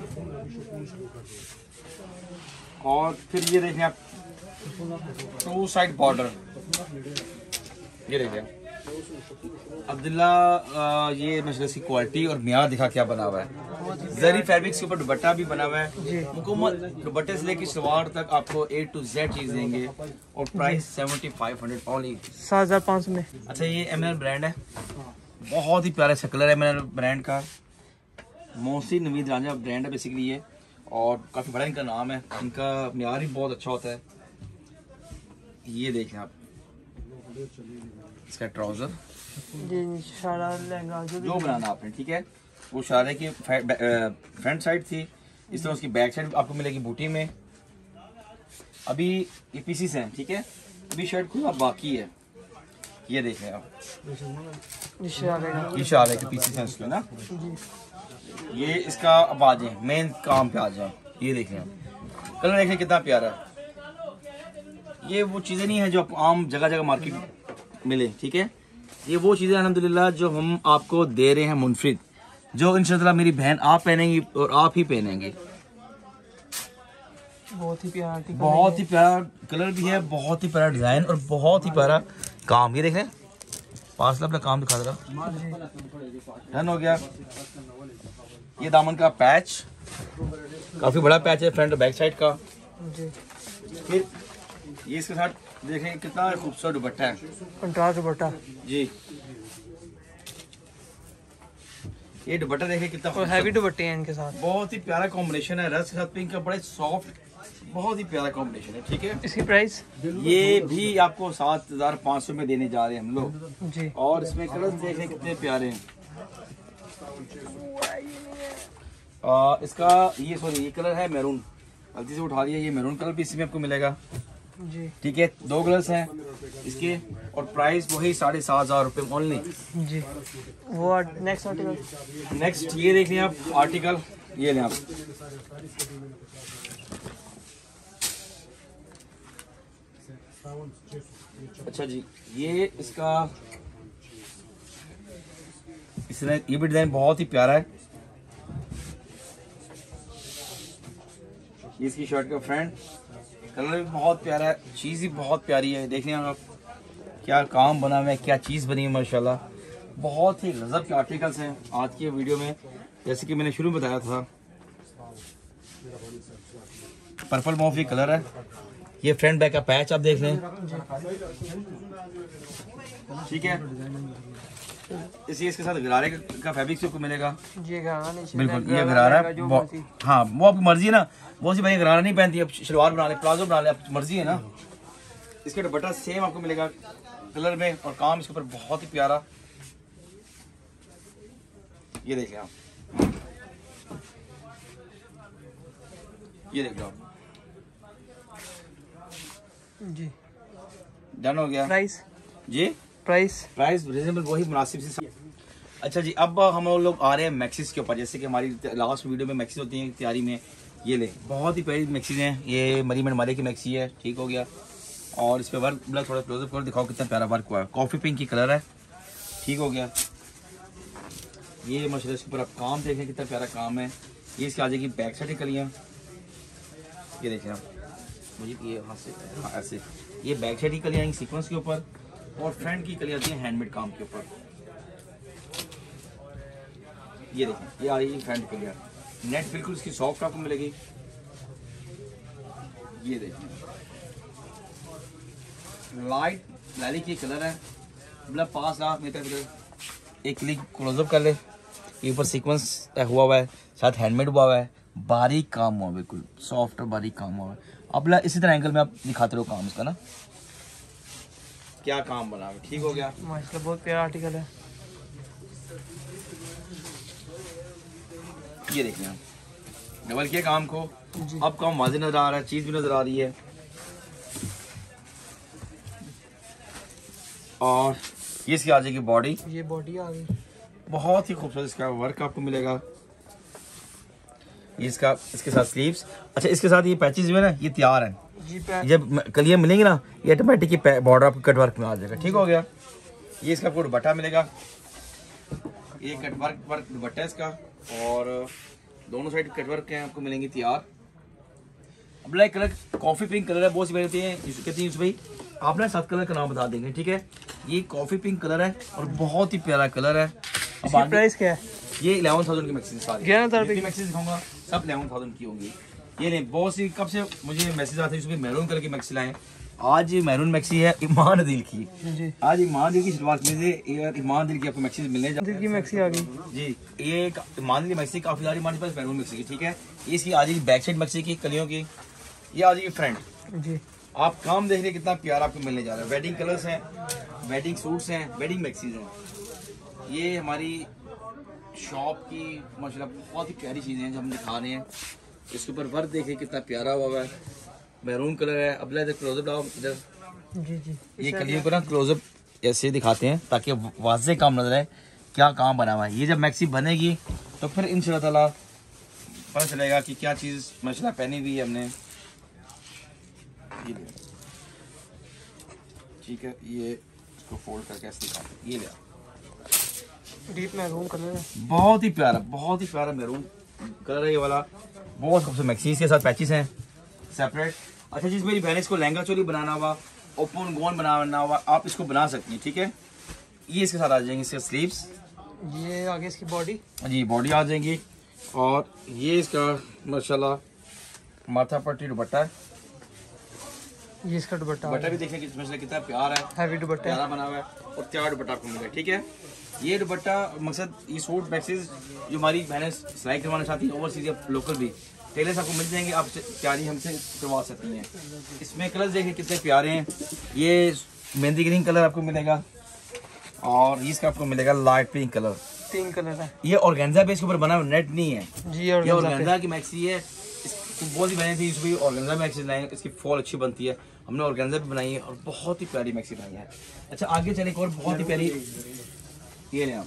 और फिर ये देखें आप टू साइड बॉर्डर। ये देखें अब्दुल्ला, ये मशरस की क्वालिटी और मियार दिखा क्या बना हुआ है। जरी फैब्रिक्स के ऊपर दुपट्टा भी बना हुआ है मुकम्मल, दुपट्टे से लेकर सलवार तक आपको ए टू जेड चीज देंगे। और price seventy five hundred only,
सात हजार पाँच सौ में।
अच्छा ये एम एल ब्रांड है, बहुत ही प्यारा सा कलर है एम एल ब्रांड का। मोहसिन नवीद रांझा ब्रांड है बेसिकली ये, और काफ़ी बड़ा इनका नाम है, इनका मियार भी बहुत अच्छा होता है। ये देखें आप इसका ट्राउजर
जी, शरारा लहंगा जो भी
जो बनाना आपने, ठीक है। वो शरारे की फ्रंट साइड थी, इस तरह उसकी बैक साइड आपको मिलेगी बूटी में। अभी ये पीसीस हैं, ठीक है, अभी शर्ट खुला बाकी है। ये देखें आप,
ये शरारे का।
ये शरारे के पीसीस हैं इसके ना।
जी।
ये इसका अब आ जाए मेन काम पे आ जाए। ये देखें आप, कलर देखें कितना प्यारा है। ये वो चीज़ें नहीं है जो आपको आम जगह जगह मार्केट मिले, ठीक है। ये वो चीज़ें अल्हम्दुलिल्लाह जो हम आपको दे रहे हैं मुनफरिद, जो इंशाल्लाह मेरी बहन आप पहनेंगी और आप ही पहनेंगे।
बहुत ही प्यारा आर्टिकल,
बहुत ही प्यारा कलर भी है, बहुत ही प्यारा डिज़ाइन और बहुत ही प्यारा काम। ये देखें पास अपना काम दिखा दे, डन हो गया। ये दामन का पैच, काफ़ी बड़ा पैच है फ्रंट और बैक साइड का।
जी।
फिर ये इसके साथ देखें कितना खूबसूरत दुपट्टा है,
कंट्रास्ट दुपट्टा
जी। ये दुपट्टा देखें कितना
और हैवी दुपट्टे हैं इनके साथ।
बहुत ही प्यारा कॉम्बिनेशन है, रस के साथ पिंक का बड़ा सॉफ्ट, बहुत ही प्यारा कॉम्बिनेशन है, ठीक है।
इसकी प्राइस
ये भी आपको सात हजार पाँच सौ में देने जा रहे हैं हम लोग,
जी।
और इसमें कलर देखें कितने प्यारे हैं। आ, इसका ये सॉरी ये कलर है मैरून, गलती से उठा लिया, ये मैरून कलर भी इसमें आपको मिलेगा,
जी।
ठीक है। दो कलर्स हैं इसके, और प्राइस वही साढ़े सात हजार रुपये ओनली,
जी। वो नेक्स्ट आर्टिकल,
नेक्स्ट ये देख लें आप आर्टिकल, ये लें आप, अच्छा जी, ये इसका इसने ये भी डिजाइन बहुत ही प्यारा है। ये इसकी शर्ट का फ्रंट कलर भी बहुत प्यारा है, चीज़ भी बहुत प्यारी है। देखने आप क्या काम बना हुआ है, क्या चीज़ बनी है माशाल्लाह। बहुत ही गजब के आर्टिकल्स हैं आज की वीडियो में। जैसे कि मैंने शुरू में बताया था, पर्पल मॉफ ये कलर है। ये फ्रंट बैक का पैच आप देख लें, ठीक है। इसी इसके साथ गरारे का फैब्रिक आपको मिलेगा।
ये गरारा नहीं,
बिल्कुल ये गरारा है। हाँ वो आपकी मर्जी है ना, बहुत सी भाई गरारा नहीं पहनती, अब शलवार बना ले, प्लाजो बना ले, आपकी मर्जी है ना। इसका दुपट्टा सेम आपको मिलेगा कलर में, और काम इसके ऊपर बहुत ही प्यारा। ये देख लें आप, ये देख लो आप
जी।
डन हो गया।
प्राइस
जी,
प्राइस
प्राइस रीजनेबल, वही मुनासिब सी। अच्छा जी, अब हम लोग आ रहे हैं मैक्सिस के ऊपर। जैसे कि हमारी लास्ट वीडियो में मैक्सिस होती हैं तैयारी में, ये ले बहुत ही प्यारी मैक्सिस हैं। ये मरी में माले की मैक्सी है, ठीक हो गया। और इस पर वर्क ब्लैक थोड़ा क्लोजअप कर दिखाओ कितना प्यारा वर्क हुआ है। कॉफी पिंक की कलर है, ठीक हो गया। ये माशाल्लाह इसके ऊपर आप काम देखें कितना प्यारा काम है। ये इसके आगे की बैक साइड कलियाँ, ये देखें आप, मुझे ये हाथ से हाँ ऐसे ये बैक साइड की कलियाँ आएंगी सीक्वेंस के ऊपर, और फ्रंट की कलियाँ आती हैं हैंडमेड काम के ऊपर। ये देखें ये आ रही है फ्रंट कलियाँ, नेट बिल्कुल इसकी सॉफ्ट आपको मिलेगी। ये देखें लाइट लाली की कलर है, मतलब पास लाख मीटर। एक क्लिक क्लोजअप कर ले, ये ऊपर सीक्वेंस हुआ हुआ है, साथ हैंडमेड हुआ हुआ है, बारीक काम हुआ, बिल्कुल सॉफ्ट और बारीक काम हुआ है। अब इसी तरह एंगल में आप दिखाते रहो काम इसका ना, क्या काम बना है, ठीक हो गया
माशाल्लाह बहुत प्यारा आर्टिकल है।
ये देखिए आप डबल किया काम को, अब काम वाज़ेह नजर आ रहा है, चीज भी नजर आ रही है। और ये इसकी आ जाएगी बॉडी,
ये बॉडी आ गई,
बहुत ही खूबसूरत इसका वर्क आपको मिलेगा। ये इसका इसके साथ स्लीव्स। अच्छा इसके साथ ये पैचेस जो है ना ये तैयार हैं, जब कलियां मिलेंगी ना ये ऑटोमेटिक बॉर्डर आपको कट वर्क में आ जाएगा, ठीक हो गया। ये इसका आपको दुपट्टा मिलेगा, ये कट वर्क वर्क दुपट्टा है इसका, और दोनों साइड कट वर्क हैं आपको मिलेंगे तैयार। Black colour coffee pink colour है, बहुत सी कहती हैं कहती हैं भाई आप ना सात कलर का नाम बता देंगे, ठीक है। ये कॉफी पिंक कलर है और बहुत ही प्यारा कलर है।
अब प्राइस क्या है?
ये इलेवन थाउजेंड की मैक्सी सारी
ग्यारह हजार की
मैक्सी दिखाऊंगा, सब इलेवन थाउजेंड की होंगी। ये नहीं बहुत सी कब से मुझे मैसेज आते हैं मैरून कलर की मैक्सी लाएं। आज मैरून मैक्सी है ईमान दिल की जी। आज ईमान दिल की शुरुआत में से यार ईमान दिल की आपको मैक्सी मिलने
दिल की मैक्सी आ गई
जी। ये ईमान दिल मैक्सी काफी सारी हमारे पास मैरून मैक्सी की, ठीक है। इसकी आज बैक साइड मैक्सी की कलियों की, ये आज फ्रंट
जी।
आप काम देख रहे कितना प्यारा आपको मिलने जा रहा है। वेडिंग कलर्स हैं, वेडिंग सूट्स हैं, वेडिंग मैक्सीज हैं। ये हमारी शॉप की माशाल्लाह बहुत ही प्यारी चीज़ें हैं जो हम दिखा रहे हैं। इसके ऊपर वर्क देखिए कितना प्यारा हुआ है, मैरून कलर है। अब इधर क्लोजअप डाउन इधर
जी जी।
ये कलियों को ना क्लोजअप ऐसे दिखाते हैं ताकि वाज़ेह काम नजर आए क्या काम बना हुआ है। ये जब मैक्सी बनेगी तो फिर इंशाल्लाह ताला पता चलेगा कि क्या चीज़ माशाल्लाह पहनी हुई है हमने। ठीक है, ये इसको फोल्ड करके ऐसे दिखाते हैं। ये ले
डीप मैरून कलर है,
बहुत ही प्यारा, बहुत ही प्यारा मैरून कलर है ये वाला, बहुत खूबसूरत मैक्सी के साथ पैचेस हैं सेपरेट। अच्छा जिस मेरी बहन इसको लहंगा चोली बनाना हुआ, ओपन गोन बनाना हुआ, आप इसको बना सकती हैं, ठीक है। ये इसके साथ आ जाएंगे इसके स्लीव्स,
ये आगे इसकी बॉडी
जी बॉडी आ जाएंगी, और ये इसका माशाल्लाह माथा पट्टी दुपट्टा है।
ये इसका दुपट्टा
दुपट्टा भी देखिए कितना कितना प्यार है,
हैवी दुपट्टा
प्यारा बना हुआ है, और तैयार दुपट्टा आपको मिलेगा, ठीक है। ये दुपट्टा मकसद ये सूट मैक्सीज जो हमारी बहनें सिलाई करवाना चाहती हैं ओवरसीज या लोकल भी टेलर्स आपको मिल जाएंगे, आप तैयारी हमसे करवा सकती हैं। इसमें कलर देखिए कितने प्यारे हैं। ये मेहंदी ग्रीन कलर आपको मिलेगा, और इसका आपको मिलेगा लाइट पिंक कलर,
तीन कलर है।
ये ऑर्गेन्जा बेस के ऊपर बना हुआ नेट नहीं है
जी,
ये ऑर्गेन्जा की मैक्सी है। बहुत ही बहनें थी इसमें ऑर्गेन्जा मैक्सी बनाई, इसकी फॉल अच्छी बनती है, हमने ऑर्गेन्जा भी बनाई है और बहुत ही प्यारी मैक्सी बनाई है। अच्छा आगे चले एक और बहुत ही प्यारी, ये लें आप,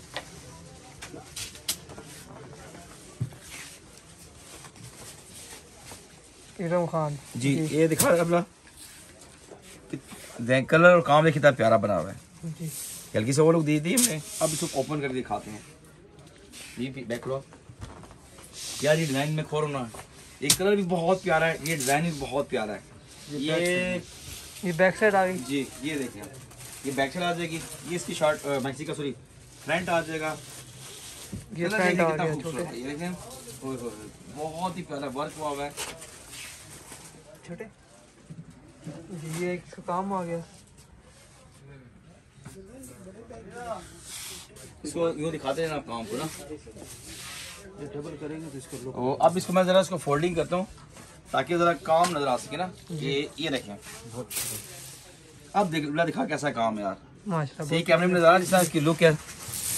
इरम खान
जी, ये दिखा अपना देख कलर और काम देखिए कितना प्यारा बना हुआ है।
जी
हल्की से वो लोग दी थी हमने, अब इसको ओपन करके दिखाते हैं। ये बैक लो यार, ये डिजाइन में खोलो ना, ये कलर भी बहुत प्यारा है, ये डिजाइन भी बहुत प्यारा है। ये
ये बैक साइड आ गई
जी, ये देखें आप, ये बैक साइड आ जाएगी, ये इसकी शॉर्ट मैक्सी का सॉरी फ्रंट आ जाएगा।
ये
कलर
फ्रंट
देखिए
आ
कितना
गया
खूबसूरत
छोटे
है, ये देखें, ओए होए, बहुत ही प्यारा वर्क हुआ हुआ है।
छोटे जी, ये इसका काम आ गया।
इसको यूँ दिखाते हैं ना आप काम को ना,
डबल करेंगे तो इसको
ओ, अब इसको मैं जरा इसको फोल्डिंग करता हूँ ताकि जरा काम नजर आ सके ना। ये ये देखें, अब देख दिखा कैसा काम है यार,
माशाल्लाह
सही कैमरे में नजर आ रहा है जिस तरह इसकी लुक है।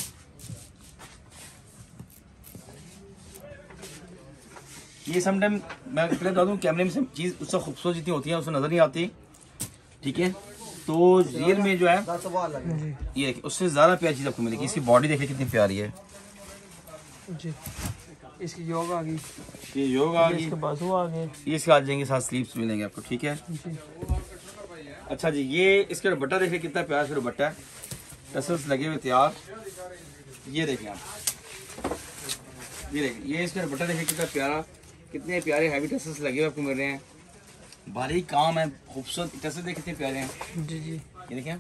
ये समटाइम मैं पहले बता दूँ, कैमरे में से चीज़ उससे खूबसूरत जितनी होती है उससे नजर नहीं आती, ठीक है। तो रियल में जो है
जी
ये उससे ज़्यादा प्यारी चीज़ आपको मिलेगी। इसकी बॉडी देखिए कितनी प्यारी है
जी, इसकी योग आ गई,
ये योग आ गई,
इसके बाजू आ गए
ये इसके आ जाएंगे, साथ स्लीव्स मिलेंगे आपको, ठीक है।
जी।
अच्छा जी, ये इसका दुपट्टा देखिए कितना प्यारा सा दुपट्टा है, टसल्स लगे हुए तैयार। ये देखें आप, ये देखें, ये इसका दुपट्टा देखिए कितना प्यारा, कितने प्यारे हैवी टसल्स लगे हुए आपको मिल रहे हैं, भारी काम है, खूबसूरत टसल्स देखिए कितने प्यारे हैं।
जी जी,
ये देखें,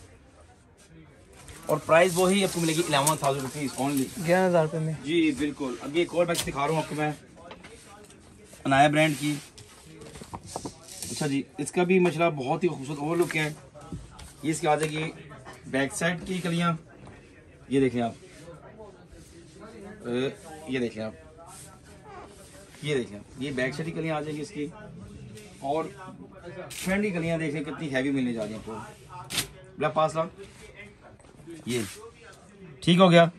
और प्राइस वही आपको मिलेगी इलेवन थाउजेंड रुपीज़ ओनली,
ग्यारह हज़ार रुपये में।
जी बिल्कुल। अब ये एक और बैग दिखा रहा हूँ आपको मैं, अनाया ब्रांड की। अच्छा जी, इसका भी मसला बहुत ही खूबसूरत ओवर लुक है। ये इसके आ जाएगी बैक साइड की कलियाँ, ये देखें आप, ये देखें आप, ये देखें आप, ये बैक साइड की कलियाँ आ जाएंगी इसकी, और फ्रंट की कलियाँ देखें कितनी हैवी मिलने जा रही हैं आपको। ब्लैक पास ला, ये ठीक हो गया।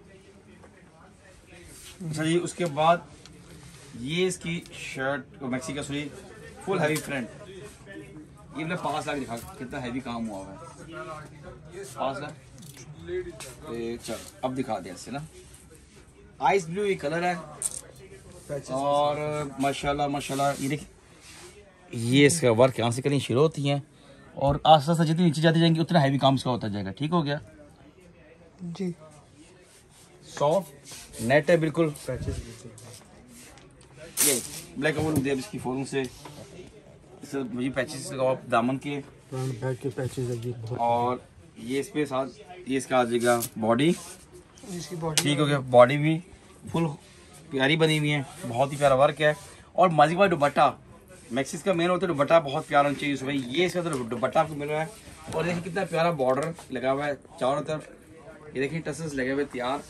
अच्छा जी, उसके बाद ये इसकी शर्ट मैक्सी का सॉरी फुल हैवी फ्रंट, ये मतलब पास लाख दिखा कितना हैवी काम हुआ हुआ है, पास लाख। चल अब दिखा दिया इससे ना, आइस ब्लू ये कलर है, और माशाल्लाह माशाल्लाह ये देख, ये इसका वर्क यहाँ से कहीं शुरू होती हैं और आस्ते आस्ते जितनी नीचे जाती जाएंगी उतना हैवी काम इसका होता जाएगा, ठीक हो गया
जी।
सॉफ्ट नेट है बिल्कुल, ये ब्लैक और दे इसकी फोन से मुझे पैचेस लगाओ दामन के,
बैक के पैचेस है,
और ये इस पे साथ ये इसका आ जाएगा बॉडी,
इसकी बॉडी
ठीक हो गया। बॉडी भी फुल प्यारी बनी हुई है, बहुत ही प्यारा वर्क है। और मजी का दुपट्टा, मैक्सिस का मेन होता है दुपट्टा बहुत प्यारा होना चाहिए भाई, ये इसका तो दुपट्टा आपको मिल रहा है। और देखिए कितना प्यारा बॉर्डर लगा हुआ है चारों तरफ, ये देखिए टसल्स लगे हुए तैयार,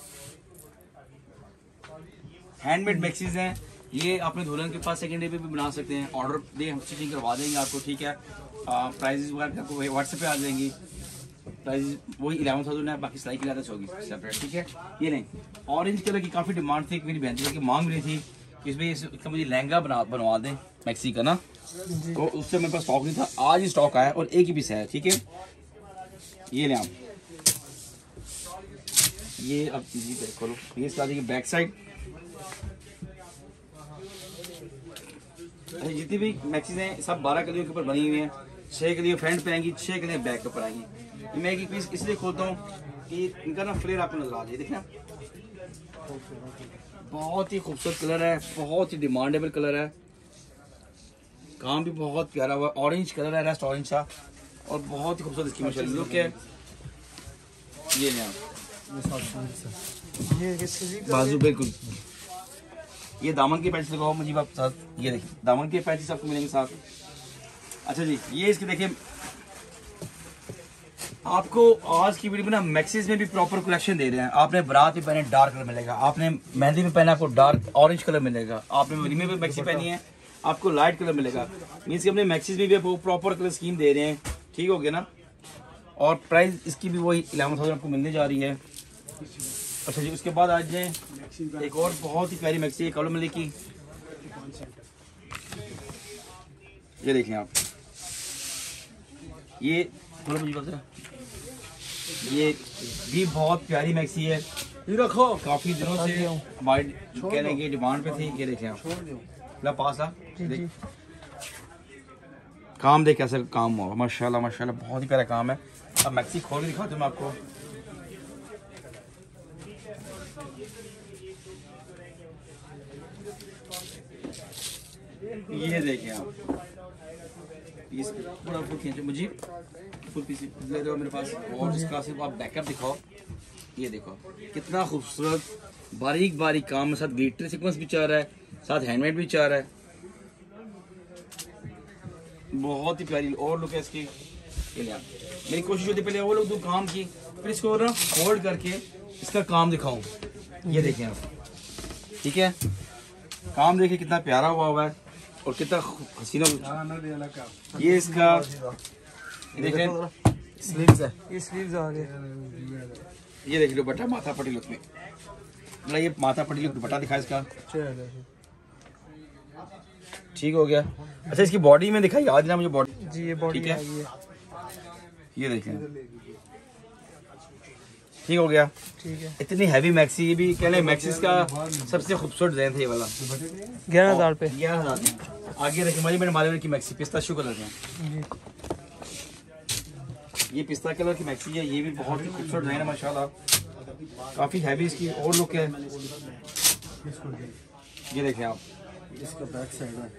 हैंडमेड मैक्सीज हैं ये। अपने दुल्हन के पास सेकेंड डे पे भी बना सकते हैं, ऑर्डर दे हम स्टिचिंग करवा देंगे आपको, ठीक है। प्राइजेस वगैरह आपको व्हाट्सएप पे आ जाएंगी, प्राइस वही इलेवन थाउजेंड है, बाकी सिलाई की लागत होगी सेपरेट, ठीक है। ये नहीं, ऑरेंज कलर की काफ़ी डिमांड थी, मेरी बहन की मांग रही थी कि इसमें इसका मुझे लहंगा बना बनवा दें मैक्सी का ना, तो उससे मेरे पास स्टॉक नहीं था, आज ही स्टॉक आया और एक ही पीस है, ठीक है। ये ले आप, ये अब जी खोलो, ये इसका देखिए बैक साइड, जितनी भी मैक्सीज हैं सब बारह कलियों के ऊपर बनी हुई हैं, छः कलियाँ फ्रंट पे आएंगी, छः कलियाँ बैक के ऊपर आएंगी। मैं एक पीस इसलिए खोलता हूँ कि इनका ना फ्लेयर आपको नजर आ जाए, देखना बहुत ही खूबसूरत कलर है, बहुत ही डिमांडेबल कलर है, काम भी बहुत प्यारा हुआ, ऑरेंज कलर है, रेस्ट ऑरेंज सा, और बहुत ही खूबसूरत इसकी माशाल्लाह लुक है। ये बाजू बिल्कुल, ये दामन के पैचेस लगाओ मुझे आप साथ, ये देखिए दामन के पैचेस आपको मिलेंगे साथ। अच्छा जी, ये इसके देखिए आपको आज की वीडियो में ना मैक्सीज में भी प्रॉपर कलेक्शन दे रहे हैं। आपने बारात में पहने डार्क कलर मिलेगा, आपने मेहंदी में पहना आपको डार्क ऑरेंज कलर मिलेगा, आपने वलीमे में मैक्सी पहनी है आपको लाइट कलर मिलेगा, मीन्स कि अपने मैक्सीज में भी आपको प्रॉपर कलर स्कीम दे रहे हैं, ठीक हो गया ना। और प्राइस इसकी भी वही इलेवन थाउजेंड आपको मिलने जा रही है। अच्छा जी, उसके बाद आज जाए एक और बहुत ही प्यारी मैक्सी है कलर मिले की, ये देखें आप, ये थोड़ा मुझे बता, ये भी बहुत प्यारी मैक्सी है, ये रखो काफी दिनों से हमारी कहने की डिमांड पे थी। ये देखें आप, ला पास आ, काम देख कैसे काम हुआ माशाल्लाह माशाल्लाह, बहुत ही प्यारा काम है। अब मैक्सी खोल के दिखाता हूँ मैं आपको। ये देखें आप, पीस पूरा फुल खींचो मुझे, फुल पीस ले रहे हो मेरे पास। और इसका सिर्फ आप बैकअप दिखाओ, ये देखो कितना खूबसूरत बारीक बारीक काम है, साथ ग्लिटर सीक्वेंस भी चाह रहा है, साथ हैंडमेड भी चाह रहा है, बहुत ही प्यारी और लुक है इसकी। ये लिया मेरी कोशिश होती पहले वो लोग दो काम की, फिर इसको ना होल्ड करके इसका काम दिखाऊं। ये देखें आप, ठीक है, काम देखिए कितना प्यारा हुआ हुआ है और कितना हसीना। ये इसका देखें
स्लीव्स है, ये स्लीव्स आ गए।
ये देख लो बटा माथा पट्टी लुक में, मतलब ये माथा पट्टी लुक दुपट्टा दिखा इसका, ठीक हो गया। अच्छा इसकी बॉडी में दिखाई याद ना मुझे बॉडी
जी, ये बॉडी
ठीक है,
आ गई है।
ये देखें ठीक हो गया।
ठीक है,
इतनी हैवी मैक्सी, ये भी कह लें मैक्सिस का सबसे खूबसूरत डिजाइन था ये वाला,
ग्यारह हजार पे।
ग्यारह हजार में। आगे देखिए हमारी मैंने मालवे की मैक्सी पिस्ताशियो कलर है, ये पिस्ता कलर की मैक्सी है, ये भी बहुत ही खूबसूरत डिजाइन है माशाल्लाह, काफी हैवी इसकी और लुक है। ये देखें आप,
इसका बैक साइड है,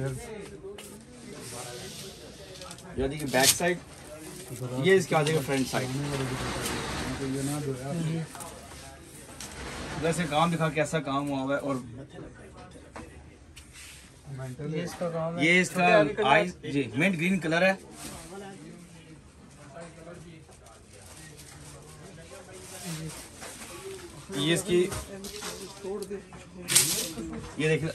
यदि बैक साइड, ये इसके आ जाएगा फ्रंट साइड। वैसे काम दिखा कैसा काम हुआ हुआ है। और
ये इसका काम है,
ये इसका आई जी मिंट ग्रीन कलर है, ये इसकी ये देखिए,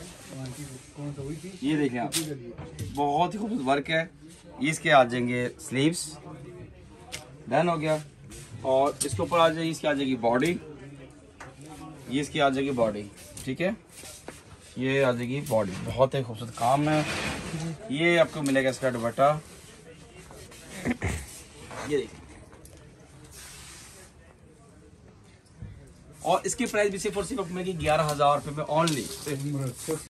ये देखें आप, बहुत ही खूबसूरत वर्क है। ये इसके आ जाएंगे स्लीव्स, डन हो गया। और इसके ऊपर आ जाएगी, इसकी आ जाएगी बॉडी, ये इसकी आ जाएगी बॉडी, ठीक है, ये आ जाएगी बॉडी, बहुत ही खूबसूरत काम है। ये आपको मिलेगा इसका दुपट्टा, ये देखिए, और इसकी प्राइस भी सिर्फ और सिर्फ आपको मिलेगी ग्यारह हजार रुपये में ओनली।